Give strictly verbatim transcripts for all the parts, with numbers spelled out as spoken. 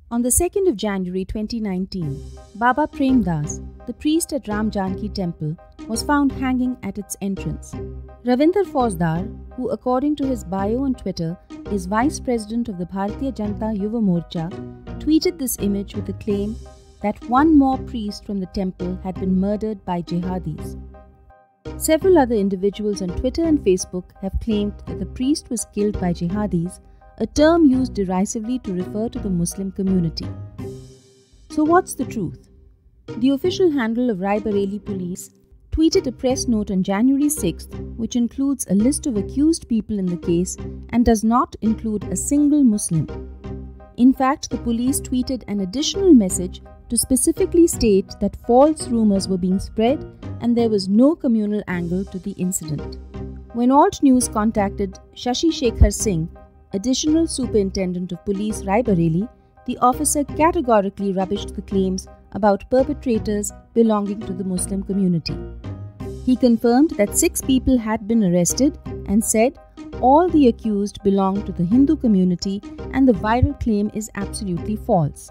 On the second of January twenty nineteen, Baba Prem Das, the priest at Ram Janki temple, was found hanging at its entrance. Ravinder Fauzdar, who according to his bio on Twitter is Vice President of the Bharatiya Janata Yuva Morcha, tweeted this image with the claim that one more priest from the temple had been murdered by jihadis. Several other individuals on Twitter and Facebook have claimed that the priest was killed by jihadis, a term used derisively to refer to the Muslim community. So what's the truth? The official handle of Raebareli police tweeted a press note on January sixth which includes a list of accused people in the case and does not include a single Muslim. In fact, the police tweeted an additional message to specifically state that false rumors were being spread and there was no communal angle to the incident. When Alt News contacted Shashi Shekhar Singh, Additional Superintendent of Police Raebareli, the officer categorically rubbished the claims about perpetrators belonging to the Muslim community. He confirmed that six people had been arrested and said all the accused belong to the Hindu community and the viral claim is absolutely false.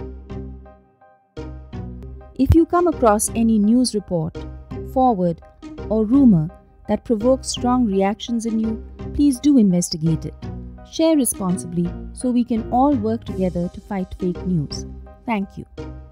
If you come across any news report, forward, or rumor that provokes strong reactions in you, please do investigate it. Share responsibly so we can all work together to fight fake news. Thank you.